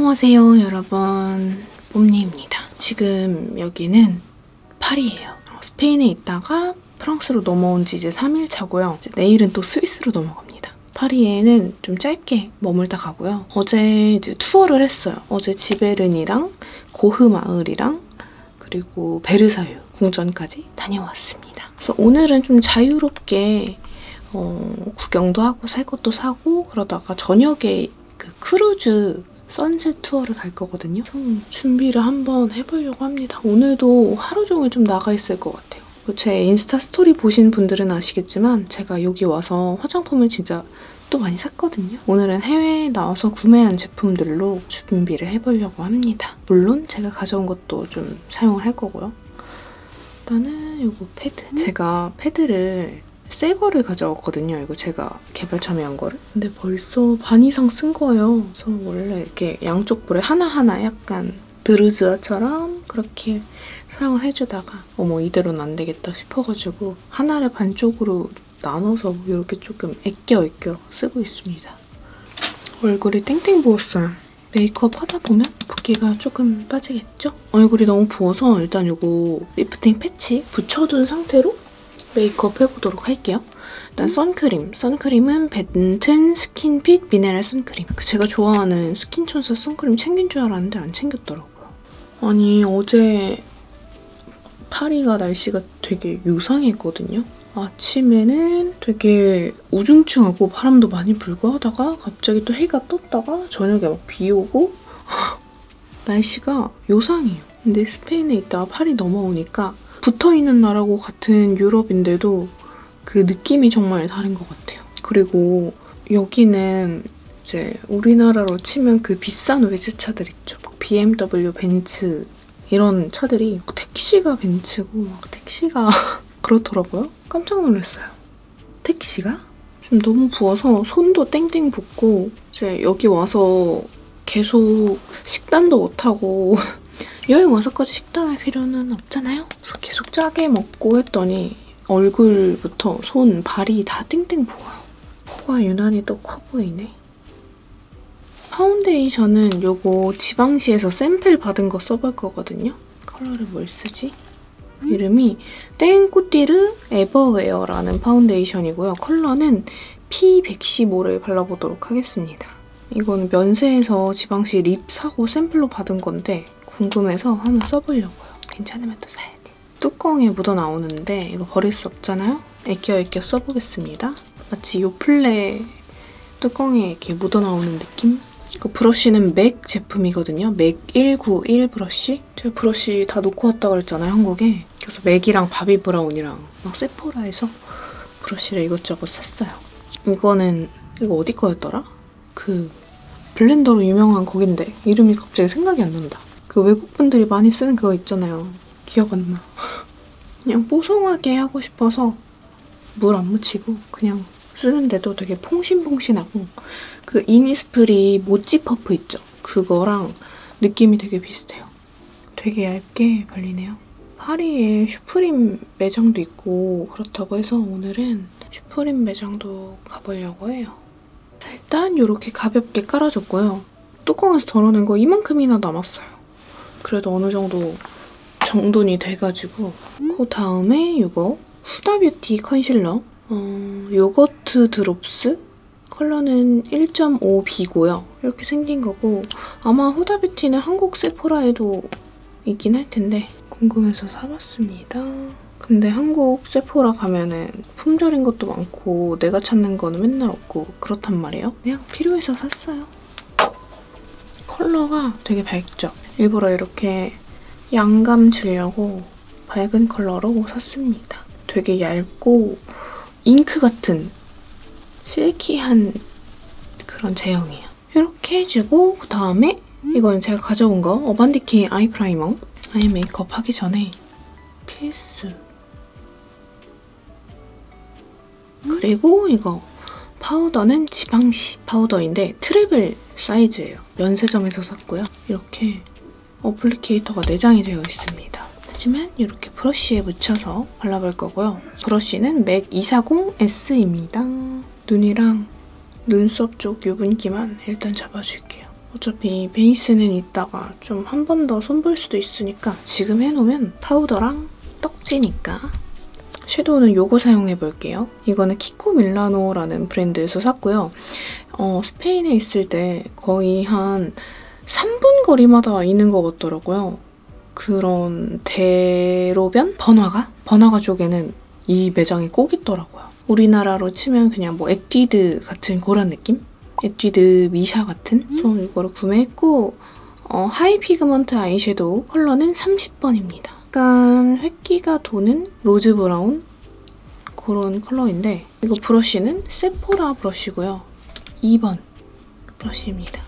안녕하세요 여러분, 뽐니입니다. 지금 여기는 파리예요. 스페인에 있다가 프랑스로 넘어온 지 이제 3일차고요. 내일은 또 스위스로 넘어갑니다. 파리에는 좀 짧게 머물다 가고요. 어제 이제 투어를 했어요. 어제 지베른이랑 고흐 마을이랑 그리고 베르사유 궁전까지 다녀왔습니다. 그래서 오늘은 좀 자유롭게 구경도 하고 살 것도 사고 그러다가 저녁에 그 크루즈 선셋 투어를 갈 거거든요. 준비를 한번 해보려고 합니다. 오늘도 하루 종일 좀 나가 있을 것 같아요. 제 인스타 스토리 보신 분들은 아시겠지만 제가 여기 와서 화장품을 진짜 또 많이 샀거든요. 오늘은 해외에 나와서 구매한 제품들로 준비를 해보려고 합니다. 물론 제가 가져온 것도 좀 사용을 할 거고요. 일단은 이거 패드. 제가 패드를 새 거를 가져왔거든요. 이거 제가 개발 참여한 거를. 근데 벌써 반 이상 쓴 거예요. 그래서 원래 이렇게 양쪽 볼에 하나하나 약간 브루즈아처럼 그렇게 사용을 해주다가 어머 이대로는 안 되겠다 싶어가지고 하나를 반쪽으로 나눠서 이렇게 조금 애껴 쓰고 있습니다. 얼굴이 땡땡 부었어요. 메이크업 하다 보면 붓기가 조금 빠지겠죠? 얼굴이 너무 부어서 일단 이거 리프팅 패치 붙여둔 상태로 메이크업 해보도록 할게요. 일단 선크림. 선크림은 벤튼 스킨핏 미네랄 선크림. 제가 좋아하는 스킨천사 선크림 챙긴 줄 알았는데 안 챙겼더라고요. 아니 어제 파리가 날씨가 되게 요상했거든요. 아침에는 되게 우중충하고 바람도 많이 불고 하다가 갑자기 또 해가 떴다가 저녁에 막 비 오고 날씨가 요상해요. 근데 스페인에 있다가 파리 넘어오니까 붙어있는 나라고 같은 유럽인데도 그 느낌이 정말 다른 것 같아요. 그리고 여기는 이제 우리나라로 치면 그 비싼 외제차들 있죠. 막 BMW, 벤츠 이런 차들이 택시가 벤츠고 막 택시가 그렇더라고요. 깜짝 놀랐어요. 택시가? 좀 너무 부어서 손도 땡땡 붓고 이제 여기 와서 계속 식단도 못하고 여행 와서까지 식단할 필요는 없잖아요? 그래서 계속 짜게 먹고 했더니 얼굴부터 손, 발이 다 땡땡 부어요. 코가 유난히 또 커 보이네. 파운데이션은 요거 지방시에서 샘플 받은 거 써볼 거거든요. 컬러를 뭘 쓰지? 이름이 땡꾸띠르 에버웨어라는 파운데이션이고요. 컬러는 P115를 발라보도록 하겠습니다. 이건 면세에서 지방시 립 사고 샘플로 받은 건데 궁금해서 한번 써보려고요. 괜찮으면 또 사야지. 뚜껑에 묻어나오는데 이거 버릴 수 없잖아요? 애껴 써보겠습니다. 마치 요플레 뚜껑에 이렇게 묻어나오는 느낌? 이거 브러쉬는 맥 제품이거든요. 맥 191 브러쉬? 제가 브러쉬 다 놓고 왔다고 그랬잖아요, 한국에. 그래서 맥이랑 바비 브라운이랑 막 세포라에서 브러쉬를 이것저것 샀어요. 이거 어디 거였더라? 그 블렌더로 유명한 거긴데 이름이 갑자기 생각이 안 난다. 그 외국분들이 많이 쓰는 그거 있잖아요. 기억 안 나. 그냥 뽀송하게 하고 싶어서 물 안 묻히고 그냥 쓰는데도 되게 퐁신퐁신하고 그 이니스프리 모찌 퍼프 있죠? 그거랑 느낌이 되게 비슷해요. 되게 얇게 발리네요. 파리에 슈프림 매장도 있고 그렇다고 해서 오늘은 슈프림 매장도 가보려고 해요. 일단 이렇게 가볍게 깔아줬고요. 뚜껑에서 덜어낸 거 이만큼이나 남았어요. 그래도 어느 정도 정돈이 돼가지고 그 다음에 이거 후다뷰티 컨실러 요거트 드롭스 컬러는 1.5B고요. 이렇게 생긴 거고 아마 후다뷰티는 한국 세포라에도 있긴 할 텐데 궁금해서 사봤습니다. 근데 한국 세포라 가면은 품절인 것도 많고 내가 찾는 거는 맨날 없고 그렇단 말이에요. 그냥 필요해서 샀어요. 컬러가 되게 밝죠? 일부러 이렇게 양감 주려고 밝은 컬러로 샀습니다. 되게 얇고 잉크 같은 실키한 그런 제형이에요. 이렇게 해주고 그다음에 이건 제가 가져온 거 어반디케이 아이 프라이머. 아이 메이크업 하기 전에 필수. 그리고 이거 파우더는 지방시 파우더인데 트래블 사이즈예요. 면세점에서 샀고요. 이렇게 어플리케이터가 내장이 되어 있습니다. 하지만 이렇게 브러쉬에 묻혀서 발라볼 거고요. 브러쉬는 맥 240S입니다. 눈이랑 눈썹 쪽 유분기만 일단 잡아줄게요. 어차피 베이스는 이따가 좀 한 번 더 손볼 수도 있으니까 지금 해놓으면 파우더랑 떡지니까. 섀도우는 요거 사용해볼게요. 이거는 키코 밀라노라는 브랜드에서 샀고요. 스페인에 있을 때 거의 한 3분 거리마다 있는 것 같더라고요. 그런 대로변? 번화가 쪽에는 이 매장이 꼭 있더라고요. 우리나라로 치면 그냥 뭐 에뛰드 같은 그런 느낌? 에뛰드 미샤 같은? 그래서 이거를 구매했고 하이 피그먼트 아이섀도우 컬러는 30번입니다. 약간 획기가 도는 로즈 브라운 그런 컬러인데 이거 브러쉬는 세포라 브러쉬고요. 2번 브러쉬입니다.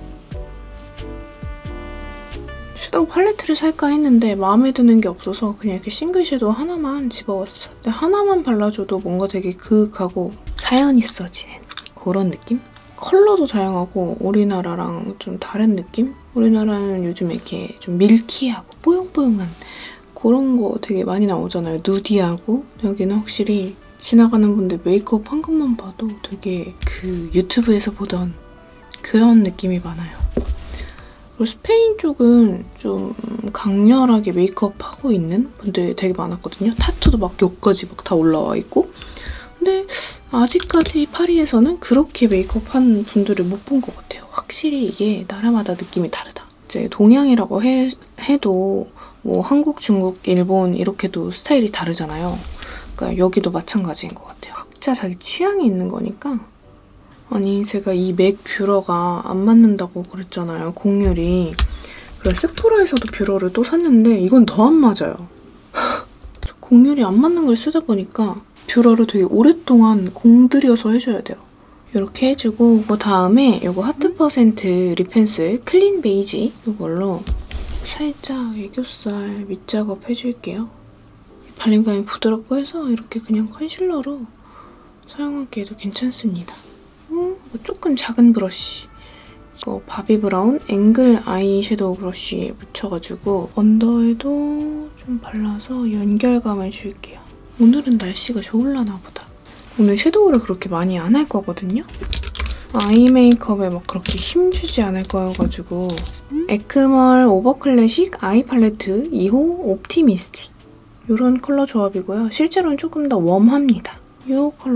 섀도우 팔레트를 살까 했는데 마음에 드는 게 없어서 그냥 이렇게 싱글 섀도우 하나만 집어왔어. 근데 하나만 발라줘도 뭔가 되게 그윽하고 사연 있어지는 그런 느낌? 컬러도 다양하고 우리나라랑 좀 다른 느낌? 우리나라는 요즘 이렇게 좀 밀키하고 뽀용뽀용한 그런 거 되게 많이 나오잖아요. 누디하고. 여기는 확실히 지나가는 분들 메이크업 한 것만 봐도 되게 그 유튜브에서 보던 그런 느낌이 많아요. 그리고 스페인 쪽은 좀 강렬하게 메이크업하고 있는 분들 되게 많았거든요. 타투도 막 여기까지 막 다 올라와 있고. 근데 아직까지 파리에서는 그렇게 메이크업한 분들을 못 본 것 같아요. 확실히 이게 나라마다 느낌이 다르다. 이제 동양이라고 해도 뭐 한국, 중국, 일본 이렇게도 스타일이 다르잖아요. 그러니까 여기도 마찬가지인 것 같아요. 각자 자기 취향이 있는 거니까. 아니 제가 이 맥 뷰러가 안 맞는다고 그랬잖아요. 곡률이. 그래서 세포라에서도 뷰러를 또 샀는데 이건 더 안 맞아요. 곡률이 안 맞는 걸 쓰다 보니까 뷰러를 되게 오랫동안 공들여서 해줘야 돼요. 이렇게 해주고 그 다음에 이거 하트 퍼센트 립 펜슬 클린 베이지 이걸로 살짝 애교살 밑작업 해줄게요. 발림감이 부드럽고 해서 이렇게 그냥 컨실러로 사용하기에도 괜찮습니다. 조금 작은 브러쉬. 이거 바비 브라운 앵글 아이 섀도우 브러쉬에 묻혀가지고 언더에도 좀 발라서 연결감을 줄게요. 오늘은 날씨가 좋을라나 보다. 오늘 섀도우를 그렇게 많이 안 할 거거든요? 아이 메이크업에 막 그렇게 힘주지 않을 거여가지고 에크멀 오버클래식 아이 팔레트 2호 옵티미스틱 이런 컬러 조합이고요. 실제로는 조금 더 웜합니다. 이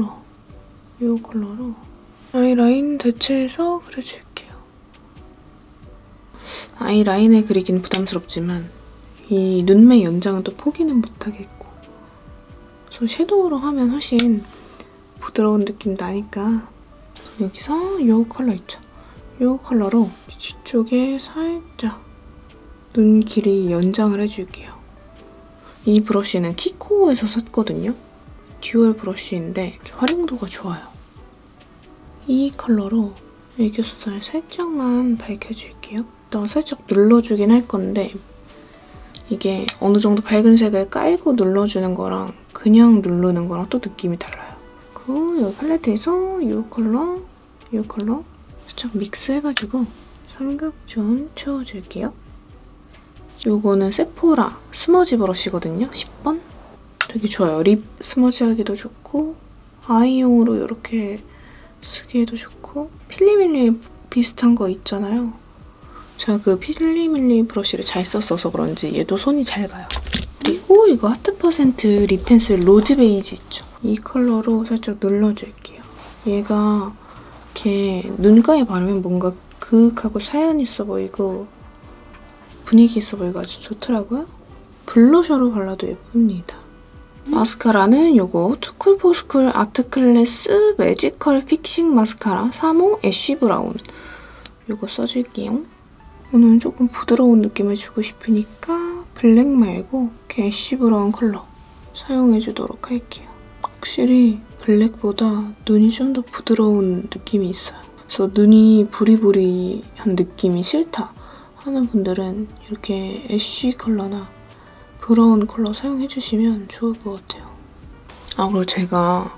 컬러로 아이라인 대체해서 그려줄게요. 아이라인을 그리기는 부담스럽지만 이 눈매 연장은 또 포기는 못하겠고 그래서 섀도우로 하면 훨씬 부드러운 느낌 나니까 여기서 이 컬러 있죠? 이 컬러로 뒤쪽에 살짝 눈 길이 연장을 해줄게요. 이 브러쉬는 키코에서 샀거든요? 듀얼 브러쉬인데 활용도가 좋아요. 이 컬러로 애교살 살짝만 밝혀줄게요. 일단 살짝 눌러주긴 할 건데 이게 어느 정도 밝은 색을 깔고 눌러주는 거랑 그냥 누르는 거랑 또 느낌이 달라요. 그리고 이 팔레트에서 이 컬러 살짝 믹스해가지고 삼각존 채워줄게요. 이거는 세포라 스머지 브러쉬거든요. 10번? 되게 좋아요. 립 스머지 하기도 좋고 아이용으로 이렇게 쓰기에도 좋고 필리밀리 비슷한 거 있잖아요. 제가 그 필리밀리 브러쉬를 잘 썼어서 그런지 얘도 손이 잘 가요. 그리고 이거 하트 퍼센트 립 펜슬 로즈 베이지 있죠? 이 컬러로 살짝 눌러줄게요. 얘가 이렇게 눈가에 바르면 뭔가 그윽하고 사연 있어 보이고 분위기 있어 보이고 아주 좋더라고요. 블러셔로 발라도 예쁩니다. 마스카라는 이거 투쿨포스쿨 아트클래스 매지컬 픽싱 마스카라 3호 애쉬 브라운 이거 써줄게요. 오늘 조금 부드러운 느낌을 주고 싶으니까 블랙 말고 이렇게 애쉬 브라운 컬러 사용해주도록 할게요. 확실히 블랙보다 눈이 좀 더 부드러운 느낌이 있어요. 그래서 눈이 부리부리한 느낌이 싫다 하는 분들은 이렇게 애쉬 컬러나 브라운 컬러 사용해주시면 좋을 것 같아요. 아, 그리고 제가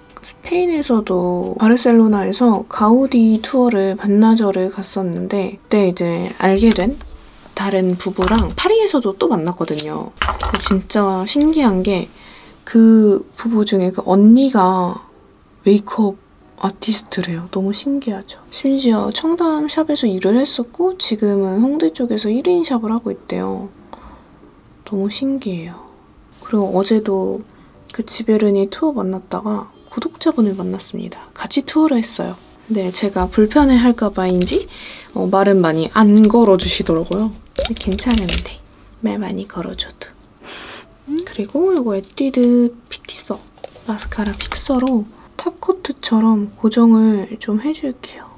스페인에서도 바르셀로나에서 가우디 투어를 반나절을 갔었는데 그때 이제 알게 된 다른 부부랑 파리에서도 또 만났거든요. 진짜 신기한 게 그 부부 중에 그 언니가 메이크업 아티스트래요. 너무 신기하죠? 심지어 청담샵에서 일을 했었고 지금은 홍대 쪽에서 1인 샵을 하고 있대요. 너무 신기해요. 그리고 어제도 그 지베르니 투어 만났다가 구독자분을 만났습니다. 같이 투어를 했어요. 근데 제가 불편해할까봐인지 말은 많이 안 걸어주시더라고요. 근데 괜찮은데 말 많이 걸어줘도. 그리고 이거 에뛰드 픽서, 마스카라 픽서로 탑코트처럼 고정을 좀 해줄게요.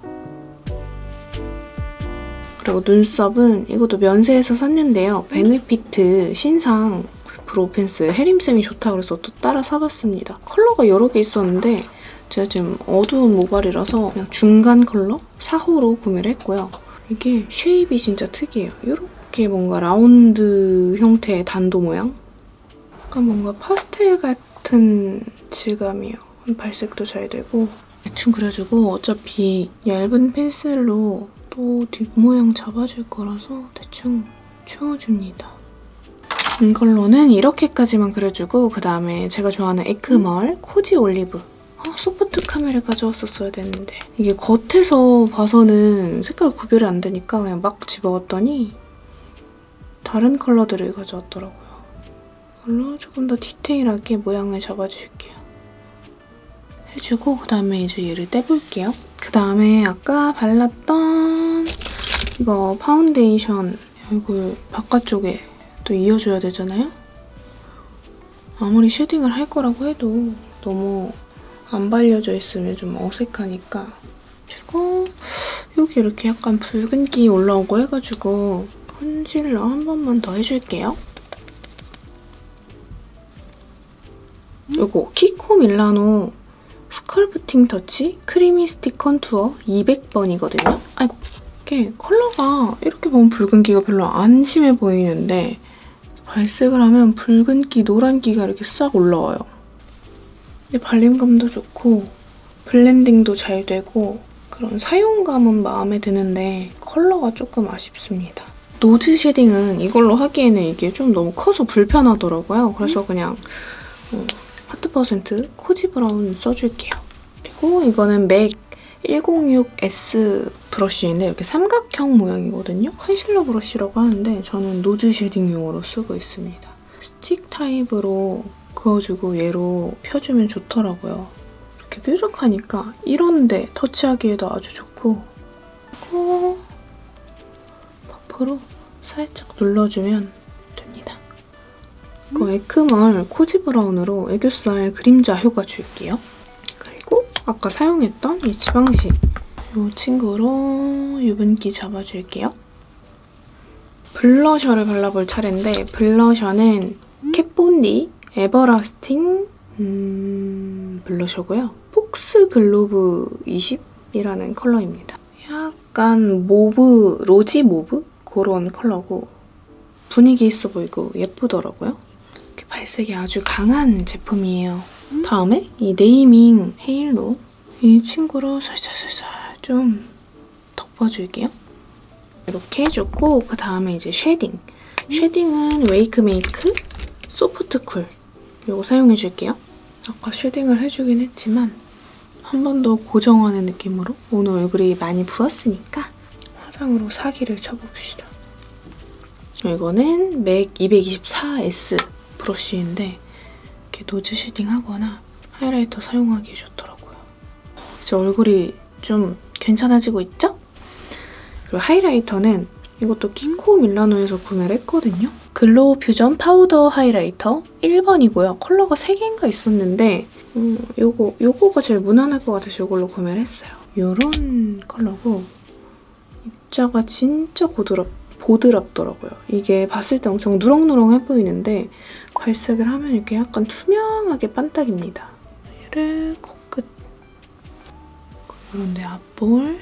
그리고 눈썹은 이것도 면세에서 샀는데요. 베네피트 신상 브로펜스 해림쌤이 좋다고 그래서 또 따라 사봤습니다. 컬러가 여러 개 있었는데 제가 지금 어두운 모발이라서 그냥 중간 컬러 4호로 구매를 했고요. 이게 쉐입이 진짜 특이해요. 이렇게 뭔가 라운드 형태의 단도 모양? 약간 뭔가 파스텔 같은 질감이에요. 발색도 잘 되고 대충 그려주고 어차피 얇은 펜슬로 또 뒷모양 잡아줄 거라서 대충 채워줍니다. 이걸로는 이렇게까지만 그려주고 그다음에 제가 좋아하는 에크멀 코지 올리브 소프트 카메라 가져왔었어야 됐는데 이게 겉에서 봐서는 색깔 구별이 안 되니까 그냥 막 집어왔더니 다른 컬러들을 가져왔더라고요. 이걸로 조금 더 디테일하게 모양을 잡아줄게요. 해주고 그다음에 이제 얘를 떼볼게요. 그다음에 아까 발랐던 이거 파운데이션 얼굴 바깥쪽에 또 이어줘야 되잖아요? 아무리 쉐딩을 할 거라고 해도 너무 안 발려져 있으면 좀 어색하니까 주고 여기 이렇게 약간 붉은기 올라오고 해가지고 컨실러 한 번만 더 해줄게요. 이거 키코 밀라노 스컬프팅 터치 크리미 스틱 컨투어 200번이거든요. 아이고 이게 컬러가 이렇게 보면 붉은기가 별로 안 심해 보이는데 발색을 하면 붉은기, 노란기가 이렇게 싹 올라와요. 근데 발림감도 좋고 블렌딩도 잘 되고 그런 사용감은 마음에 드는데 컬러가 조금 아쉽습니다. 노즈 쉐딩은 이걸로 하기에는 이게 좀 너무 커서 불편하더라고요. 그래서 그냥 하트 퍼센트 코지 브라운 써줄게요. 그리고 이거는 맥 106S 브러쉬인데 이렇게 삼각형 모양이거든요. 컨실러 브러쉬라고 하는데 저는 노즈 쉐딩용으로 쓰고 있습니다. 스틱 타입으로 그어주고 얘로 펴주면 좋더라고요. 이렇게 뾰족하니까 이런데 터치하기에도 아주 좋고 그리고 퍼프로 살짝 눌러주면 됩니다. 이거 에크멀 코지 브라운으로 애교살 그림자 효과 줄게요. 그리고 아까 사용했던 이 지방시 이 친구로 유분기 잡아줄게요. 블러셔를 발라볼 차례인데 블러셔는 캣본디 에버라스팅 블러셔고요. 폭스 글로브 20이라는 컬러입니다. 약간 모브, 로지 모브? 그런 컬러고 분위기 있어 보이고 예쁘더라고요. 이렇게 발색이 아주 강한 제품이에요. 다음에 이 네이밍 헤일로 이 친구로 살살살살 좀 덮어줄게요. 이렇게 해줬고 그 다음에 이제 쉐딩. 쉐딩은 웨이크메이크 소프트 쿨 이거 사용해줄게요. 아까 쉐딩을 해주긴 했지만 한 번 더 고정하는 느낌으로 오늘 얼굴이 많이 부었으니까 화장으로 사기를 쳐봅시다. 이거는 맥 224S 브러쉬인데 이렇게 노즈 쉐딩하거나 하이라이터 사용하기에 좋더라고요. 이제 얼굴이 좀 괜찮아지고 있죠? 그리고 하이라이터는 이것도 키코 밀라노에서 구매를 했거든요. 글로우 퓨전 파우더 하이라이터 1번이고요. 컬러가 3개인가 있었는데 요거가 제일 무난할 것 같아서 이걸로 구매를 했어요. 요런 컬러고 입자가 진짜 보드랍더라고요. 이게 봤을 때 엄청 누렁누렁해 보이는데 발색을 하면 이렇게 약간 투명하게 반딱입니다. 얘를 코끝 이런데 앞볼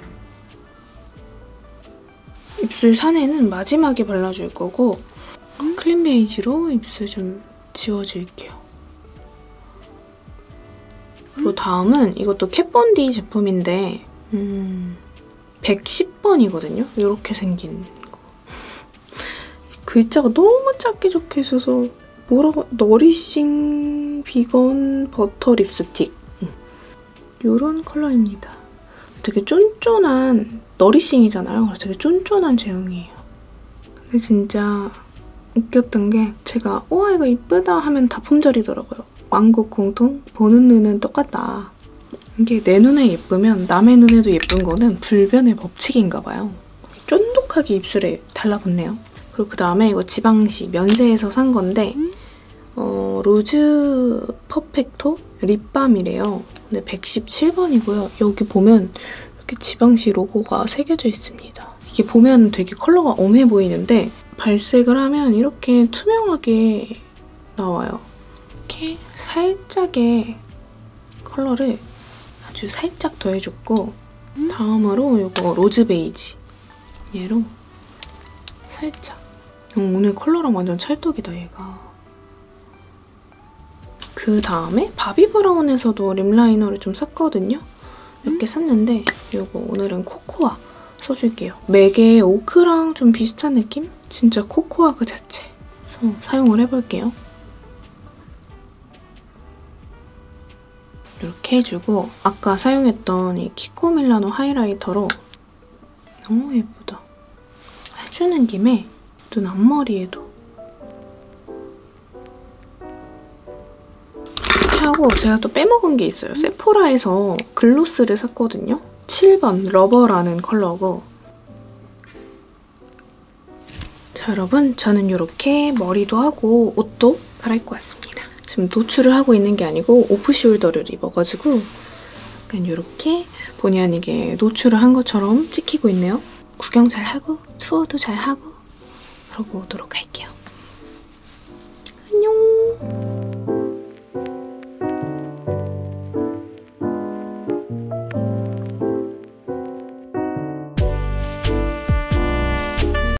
입술 산에는 마지막에 발라줄 거고 클린 베이지로 입술 좀 지워줄게요. 그리고 다음은 이것도 캣본디 제품인데 110번이거든요? 이렇게 생긴 거. 글자가 너무 작게 적혀있어서 뭐라고? 너리싱 비건 버터 립스틱 이런 컬러입니다. 되게 쫀쫀한 너리싱이잖아요. 그래서 되게 쫀쫀한 제형이에요. 근데 진짜 웃겼던 게 제가 우와 이거 이쁘다 하면 다 품절이더라고요. 만국 공통 보는 눈은 똑같다. 이게 내 눈에 예쁘면 남의 눈에도 예쁜 거는 불변의 법칙인가 봐요. 쫀득하게 입술에 달라붙네요. 그리고 그 다음에 이거 지방시 면세에서 산 건데 루즈 퍼펙토 립밤이래요. 근데 117번이고요. 여기 보면 이렇게 지방시 로고가 새겨져 있습니다. 이게 보면 되게 컬러가 엄해 보이는데 발색을 하면 이렇게 투명하게 나와요. 이렇게 살짝의 컬러를 아주 살짝 더해줬고 다음으로 이거 로즈 베이지 얘로 살짝 오늘 컬러랑 완전 찰떡이다 얘가. 그 다음에 바비 브라운에서도 립 라이너를 좀 샀거든요. 몇 개 샀는데 이거 오늘은 코코아 써줄게요. 맥의 오크랑 좀 비슷한 느낌? 진짜 코코아 그 자체. 그래서 사용을 해볼게요. 이렇게 해주고 아까 사용했던 이 키코 밀라노 하이라이터로 너무 예쁘다. 해주는 김에 눈 앞머리에도 하고 제가 또 빼먹은 게 있어요. 세포라에서 글로스를 샀거든요. 7번 러버라는 컬러고 자 여러분 저는 이렇게 머리도 하고 옷도 갈아입고 왔습니다. 지금 노출을 하고 있는 게 아니고 오프숄더를 입어가지고 약간 이렇게 본의 아니게 노출을 한 것처럼 찍히고 있네요. 구경 잘하고 투어도 잘하고 그러고 오도록 할게요. 안녕.